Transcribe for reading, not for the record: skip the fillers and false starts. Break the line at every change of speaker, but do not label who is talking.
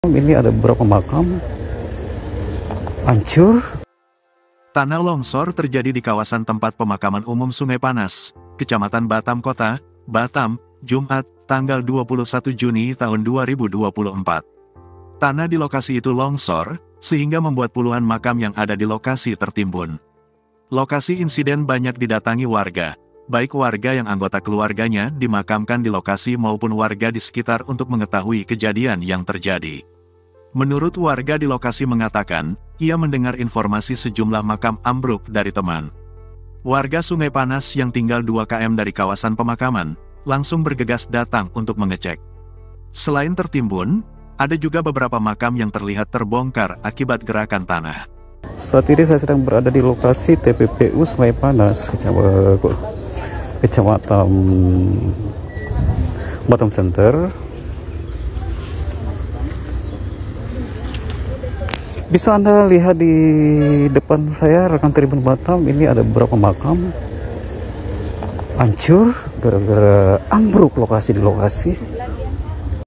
Ini ada beberapa makam hancur.
Tanah longsor terjadi di kawasan tempat pemakaman umum Sungai Panas, Kecamatan Batam Kota, Batam, Jumat, tanggal 21 Juni tahun 2024. Tanah di lokasi itu longsor, sehingga membuat puluhan makam yang ada di lokasi tertimbun. Lokasi insiden banyak didatangi warga, baik warga yang anggota keluarganya dimakamkan di lokasi maupun warga di sekitar untuk mengetahui kejadian yang terjadi. Menurut warga di lokasi mengatakan, ia mendengar informasi sejumlah makam ambruk dari teman. Warga Sungai Panas yang tinggal 2 km dari kawasan pemakaman, langsung bergegas datang untuk mengecek. Selain tertimbun, ada juga beberapa makam yang terlihat terbongkar akibat gerakan tanah.
Saat ini saya sedang berada di lokasi TPPU Sungai Panas, Kecamatan Batam Center. Bisa Anda lihat di depan saya, rekan Tribun Batam, ini ada beberapa makam hancur gara-gara ambruk lokasi di lokasi.